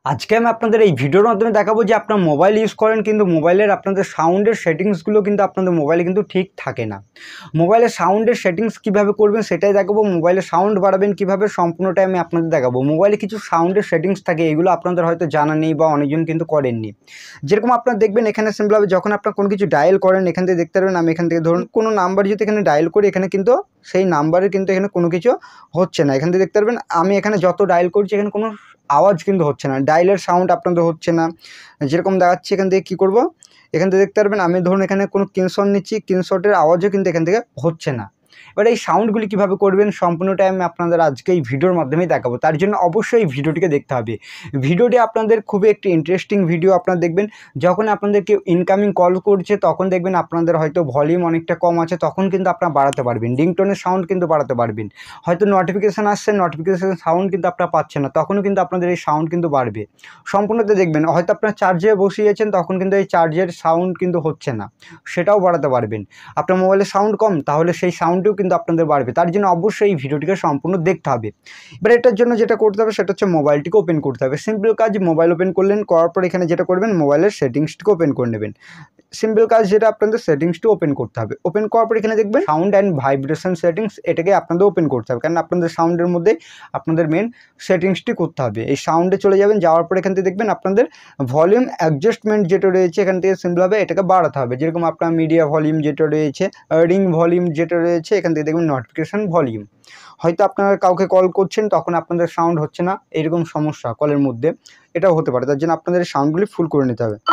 আজকে আমি আপনাদের এই ভিডিওর মাধ্যমে দেখাবো যে আপনার মোবাইল ইউজ করেন কিন্তু মোবাইলের আপনাদের সাউন্ডের সেটিংসগুলো কিন্তু আপনাদের মোবাইলে কিন্তু ঠিক থাকে না। মোবাইলের সাউন্ডের সেটিংস কিভাবে করবেন সেটাই দেখাবো। মোবাইলে সাউন্ড বাড়াবেন কিভাবে সম্পূর্ণটাই আমি আপনাদের দেখাবো। মোবাইলে কিছু সাউন্ডের সেটিংস থাকে, এগুলো আপনাদের হয়তো জানা নেই বা অনেকজন কিন্তু করেননি। যেরকম আপনারা দেখবেন এখানে সিম্পলভাবে যখন আপনার কোনো কিছু ডায়াল করেন এখান থেকে দেখতে পারবেন, আমি এখান থেকে ধরুন কোনো নাম্বার যদি এখানে ডায়াল করি এখানে কিন্তু সেই নাম্বারে কিন্তু এখানে কোনো কিছু হচ্ছে না। এখান থেকে দেখতে পারবেন আমি এখানে যত ডায়াল করছি এখানে কোনো আওয়াজ কিন্তু হচ্ছে না, ডায়ালের সাউন্ড আপনাদের হচ্ছে না। যেরকম দেখাচ্ছে এখান থেকে কী করবো, এখান থেকে দেখতে পারবেন আমি ধরুন এখানে কোনো স্ক্রিনশট নিচ্ছি, স্ক্রিনশটের আওয়াজও কিন্তু এখান থেকে হচ্ছে না। এবার এই সাউন্ডগুলি কীভাবে করবেন সম্পূর্ণটাই আমি আপনাদের আজকে এই ভিডিওর মাধ্যমেই দেখাবো। তার জন্য অবশ্যই এই ভিডিওটিকে দেখতে হবে। ভিডিওটি আপনাদের খুবই একটি ইন্টারেস্টিং ভিডিও। আপনারা দেখবেন যখন আপনাদের কেউ ইনকামিং কল করছে তখন দেখবেন আপনাদের হয়তো ভলিউম অনেকটা কম আছে, তখন কিন্তু আপনারা বাড়াতে পারবেন। রিংটোনের সাউন্ড কিন্তু বাড়াতে পারবেন। হয়তো নোটিফিকেশান আসছে, নোটিফিকেশান সাউন্ড কিন্তু আপনারা পাচ্ছেন না, তখনও কিন্তু আপনাদের এই সাউন্ড কিন্তু বাড়বে। সম্পূর্ণতে দেখবেন হয়তো আপনার চার্জে বসিয়েছেন তখন কিন্তু এই চার্জের সাউন্ড কিন্তু হচ্ছে না, সেটাও বাড়াতে পারবেন। আপনার মোবাইলের সাউন্ড কম, তাহলে সেই সাউন্ডটিও কিন্তু আপনাদের বাড়বে। তার জন্য অবশ্যই এই ভিডিওটিকে সম্পূর্ণ দেখতে হবে। এবার এটার জন্য যেটা করতে হবে সেটা হচ্ছে মোবাইলটিকে ওপেন করতে হবে। সিম্পল কাজ, মোবাইল ওপেন করলেন, করার পর এখানে যেটা করবেন মোবাইলের সেটিংসটিকে ওপেন করে নেবেন। সিম্পল কাজ, যেটা আপনাদের সেটিংসটি ওপেন করতে হবে। ওপেন করার পর এখানে দেখবেন সাউন্ড অ্যান্ড ভাইব্রেশন সেটিংস, এটাকে আপনাদের ওপেন করতে হবে, কারণ আপনাদের সাউন্ডের মধ্যে আপনাদের মেন সেটিংসটি করতে হবে। এই সাউন্ডে চলে যাবেন, যাওয়ার পর এখান থেকে দেখবেন আপনাদের ভলিউম অ্যাডজাস্টমেন্ট যেটা রয়েছে এখান থেকে সিম্পলভাবে এটাকে বাড়াতে হবে। যেরকম আপনার মিডিয়া ভলিউম যেটা রয়েছে, রিং ভলিউম যেটা রয়েছে, এখান থেকে দেখবেন নোটিফিকেশান ভলিউম। হয়তো আপনারা কাউকে কল করছেন তখন আপনাদের সাউন্ড হচ্ছে না, এরকম সমস্যা কলের মধ্যে এটাও হতে পারে। তার জন্য আপনাদের এই সাউন্ডগুলি ফুল করে নিতে হবে।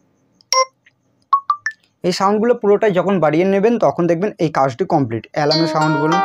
এই সাউন্ডগুলো পুরোটাই যখন বাড়িয়ে নেবেন তখন দেখবেন এই কাজটি কমপ্লিট। অ্যালার্মের সাউন্ড বলুন,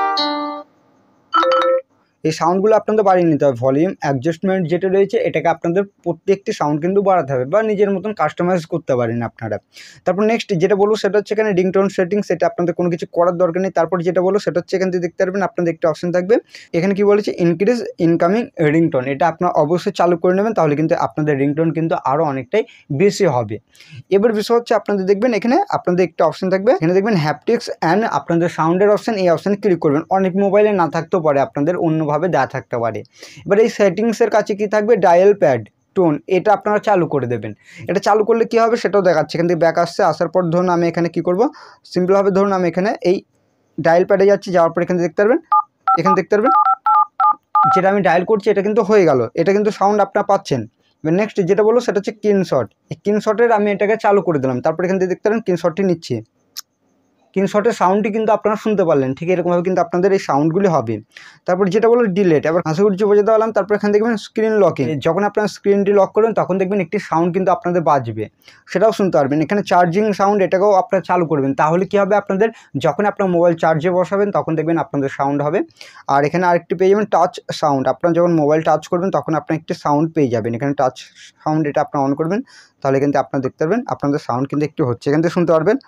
এই সাউন্ডগুলো আপনাদের বাড়িয়ে নিতে হবে। ভলিউম অ্যাডজাস্টমেন্ট যেটা রয়েছে এটাকে আপনাদের প্রত্যেকটি সাউন্ড কিন্তু বাড়াতে হবে বা নিজের মতন কাস্টমাইজ করতে পারেন আপনারা। তারপর নেক্সট যেটা বলবো সেটা হচ্ছে এখানে রিংটোন সেটিংস, এটা আপনাদের কোনো কিছু করার দরকার নেই। তারপর যেটা বলবো সেটা হচ্ছে এখান থেকে দেখতে পারবেন আপনাদের একটি অপশন থাকবে, এখানে কি বলেছে ইনক্রিজ ইনকামিং রিংটোন, এটা আপনারা অবশ্যই চালু করে নেবেন, তাহলে কিন্তু আপনাদের রিংটোন কিন্তু আরও অনেকটাই বেশি হবে। এবার বিষয় হচ্ছে আপনাদের দেখবেন এখানে আপনাদের একটা অপশন থাকবে, এখানে দেখবেন হ্যাপটিক্স অ্যান্ড আপনাদের সাউন্ডের অপশন, এই অপশানে ক্লিক করবেন। অনেক মোবাইলে না থাকতেও পারে, আপনাদের অন্যভাবে দেওয়া থাকতে পারে। এবার এই সেটিংসের কাছে কি থাকবে, ডায়াল প্যাড টোন, এটা আপনারা চালু করে দেবেন। এটা চালু করলে কি হবে সেটাও দেখাচ্ছে। এখান থেকে ব্যাক আসছে, আসার পর ধরুন আমি এখানে কি করব, সিম্পলভাবে ধরুন আমি এখানে এই ডায়াল প্যাডে যাচ্ছি, যাওয়ার পর এখানে দেখতে পারবেন, এখানে দেখতে পারবেন যেটা আমি ডায়াল করছি এটা কিন্তু হয়ে গেল, এটা কিন্তু সাউন্ড আপনারা পাচ্ছেন। এবার নেক্সট যেটা বলবো সেটা হচ্ছে স্ক্রিনশট। এই স্ক্রিনশটের আমি এটাকে চালু করে দিলাম, তারপর এখান থেকে দেখতে পারেন স্ক্রিনশটটি নিচ্ছি। স্ক্রিনশটের সাউন্ডটি কিন্তু আপনারা শুনতে পারলেন, ঠিক এরকমভাবে কিন্তু আপনাদের এই সাউন্ডগুলি হবে। তারপর যেটা বলো ডিলেট, এবার আশা করছি বোঝাতে পারলাম। তারপর এখানে দেখবেন স্ক্রিন লকিং, যখন আপনারা স্ক্রিনটি লক করবেন তখন দেখবেন একটি সাউন্ড কিন্তু আপনাদের বাজবে, সেটাও শুনতে পারবেন। এখানে চার্জিং সাউন্ড, এটাকেও আপনারা চালু করবেন, তাহলে কি হবে আপনাদের যখন আপনার মোবাইল চার্জে বসাবেন তখন দেখবেন আপনাদের সাউন্ড হবে। আর এখানে আরেকটি পেয়ে যাবেন টাচ সাউন্ড, আপনারা যখন মোবাইল টাচ করবেন তখন আপনার একটি সাউন্ড পেয়ে যাবেন। এখানে টাচ সাউন্ড, এটা আপনারা অন করবেন, তাহলে কিন্তু আপনারা দেখতে পারবেন আপনাদের সাউন্ড কিন্তু একটু হচ্ছে, এখান থেকে শুনতে পারবেন।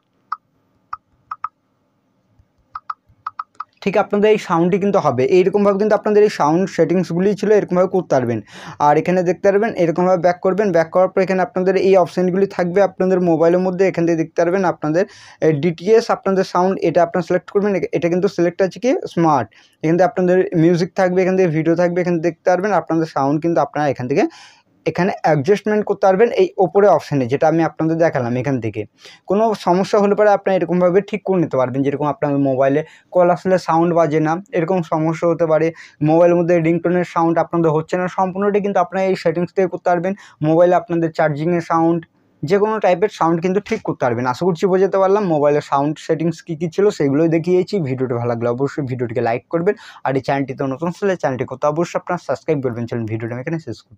ঠিক আপনাদের এই সাউন্ডটি কিন্তু হবে। এইরকমভাবে কিন্তু আপনাদের এই সাউন্ড সেটিংসগুলি ছিল, এরকমভাবে করতে পারবেন। আর এখানে দেখতে পারবেন এরকমভাবে ব্যাক করবেন, ব্যাক করার পর এখানে আপনাদের এই অপশানগুলি থাকবে আপনাদের মোবাইলের মধ্যে। এখান থেকে দেখতে পারবেন আপনাদের ডিটিএস আপনাদের সাউন্ড, এটা আপনারা সিলেক্ট করবেন। এটা কিন্তু সিলেক্ট আছে কি স্মার্ট, এখান থেকে আপনাদের মিউজিক থাকবে, এখান থেকে ভিডিও থাকবে, এখানে দেখতে পারবেন আপনাদের সাউন্ড কিন্তু আপনারা এখান থেকে এখানে অ্যাডজাস্টমেন্ট করতে পারবেন এই ওপরে অপশানে, যেটা আমি আপনাদের দেখালাম। এখান থেকে কোনো সমস্যা হলে পরে আপনারা এরকমভাবে ঠিক করে নিতে পারবেন। যেরকম আপনার মোবাইলে কল আসলে সাউন্ড বাজে না, এরকম সমস্যা হতে পারে, মোবাইলের মধ্যে রিংটোনের সাউন্ড আপনাদের হচ্ছে না, সম্পূর্ণটাই কিন্তু আপনারা এই সেটিংস থেকে করতে পারবেন। মোবাইলে আপনাদের চার্জিংয়ের সাউন্ড, যে কোনো টাইপের সাউন্ড কিন্তু ঠিক করতে পারবেন। আশা করছি বোঝাতে পারলাম। মোবাইলের সাউন্ড সেটিংস কী কী ছিল সেগুলোই দেখিয়েছি। ভিডিওটি ভালো লাগলে অবশ্যই ভিডিওটিকে লাইক করবেন, আর এই চ্যানেলটিতে নতুন হলে চ্যানেলটি করতে অবশ্যই আপনারা সাবস্ক্রাইব করবেন। চলুন ভিডিওটা আমি এখানে শেষ করব।